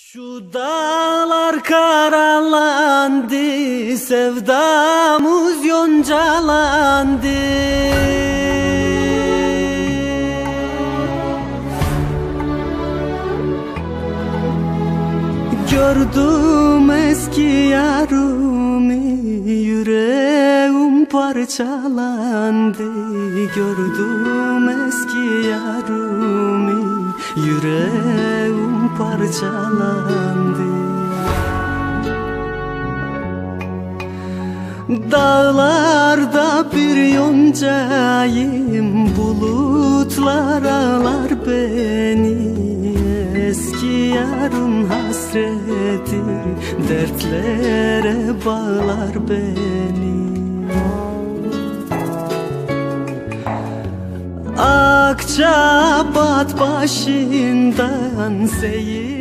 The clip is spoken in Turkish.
Şu dağlar karalandı, sevdamız yoncalandı. Gördüm eski yarımı, yüreğim parçalandı. Gördüm eski yarımı, yüreğim parçalandı. Dağlarda bir yoncayım, bulutlar ağlar beni. Eski yarın hasreti dertlere bağlar beni. Akçabat başından seyir